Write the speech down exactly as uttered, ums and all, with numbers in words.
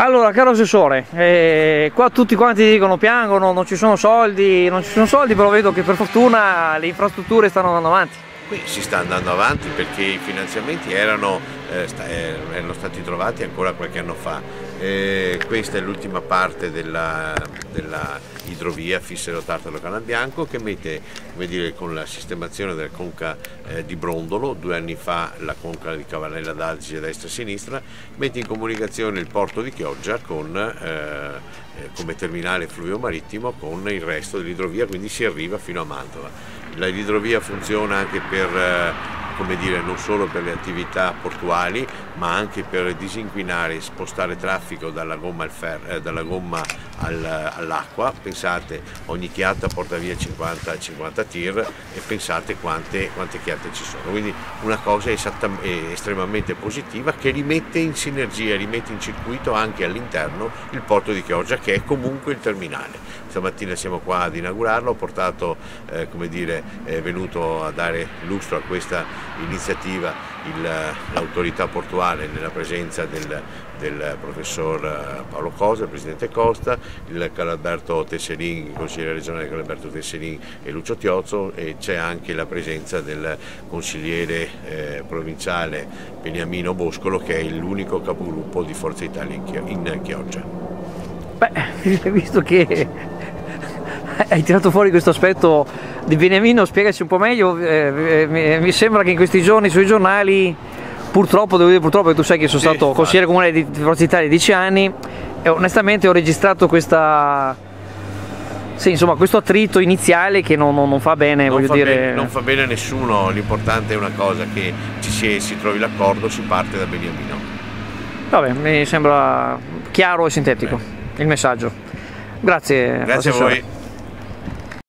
Allora, caro assessore, eh, qua tutti quanti dicono, piangono, non ci sono soldi, non ci sono soldi, però vedo che per fortuna le infrastrutture stanno andando avanti. Qui si sta andando avanti perché i finanziamenti erano, eh, sta, eh, erano stati trovati ancora qualche anno fa. Eh, questa è l'ultima parte della, della idrovia Fissero-Tartaro-Canal Bianco, che mette, come dire, con la sistemazione della conca eh, di Brondolo, due anni fa la conca di Cavallella d'Adige destra e sinistra, mette in comunicazione il porto di Chioggia con, eh, come terminale fluvio marittimo con il resto dell'idrovia, quindi si arriva fino a Mantova. L'idrovia funziona anche per, come dire, non solo per le attività portuali, ma anche per disinquinare e spostare traffico dalla gomma, al fer, eh, dalla gomma al, all'acqua. Pensate, ogni chiatta porta via cinquanta cinquanta tir e pensate quante, quante chiatte ci sono. Quindi una cosa estremamente positiva che rimette in sinergia, rimette in circuito anche all'interno il porto di Chioggia, che è comunque il terminale. Stamattina siamo qua ad inaugurarlo, ho portato, eh, come dire, è venuto a dare lustro a questa iniziativa l'autorità portuale nella presenza del, del professor Paolo Cosa, il presidente Costa, il Carlalberto Tesserin, il consigliere regionale Carlalberto Tesserin e Lucio Tiozzo, e c'è anche la presenza del consigliere eh, provinciale Beniamino Boscolo, che è l'unico capogruppo di Forza Italia in Chioggia. Beh, visto che hai tirato fuori questo aspetto di Beniamino, spiegaci un po' meglio. Eh, mi, mi sembra che in questi giorni sui giornali, purtroppo, devo dire purtroppo, che tu sai che sono sì, stato infatti consigliere comunale di Forza Italia dieci anni e onestamente ho registrato questa, sì, insomma, questo attrito iniziale che non, non, non fa bene, non voglio fa dire. Bene, non fa bene a nessuno, l'importante è una cosa, che ci si, si trovi l'accordo, si parte da Beniamino. Vabbè, mi sembra chiaro e sintetico Beh. il messaggio. Grazie. Grazie a voi.